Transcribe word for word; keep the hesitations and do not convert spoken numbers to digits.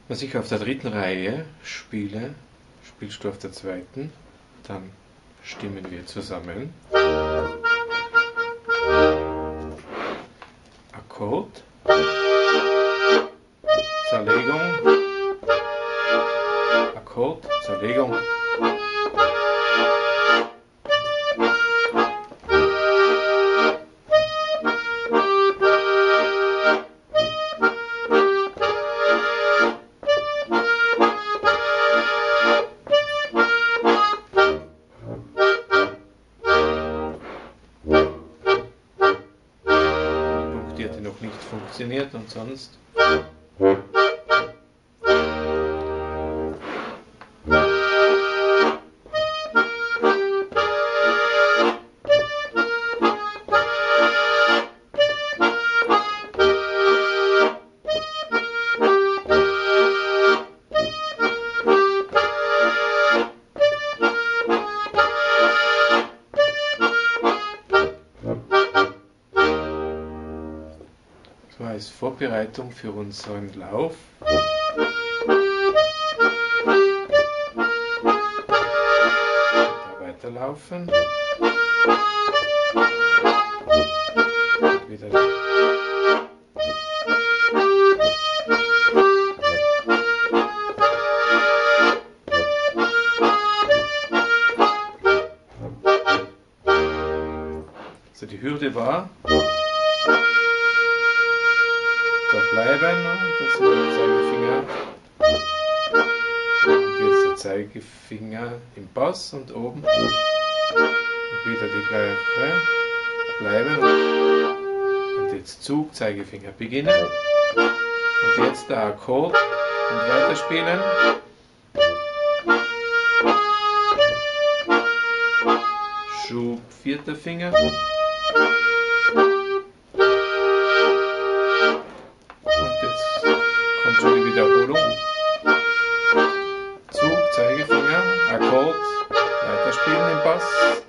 Was ich auf der dritten Reihe spiele, spielst du auf der zweiten, dann stimmen wir zusammen. Akkord, Zerlegung, Akkord, Zerlegung. Die hatte noch nicht funktioniert und sonst. So als Vorbereitung für unseren Lauf. Da weiterlaufen. Und wieder. Also die Hürde war da bleiben, das ist der Zeigefinger und jetzt der Zeigefinger im Bass und oben und wieder die gleiche, bleiben und jetzt Zug, Zeigefinger beginnen und jetzt der Akkord und weiterspielen. Schub, vierter Finger. Kommt schon die Wiederholung. Zug, Zeigefinger, Akkord, weiterspielen im Bass.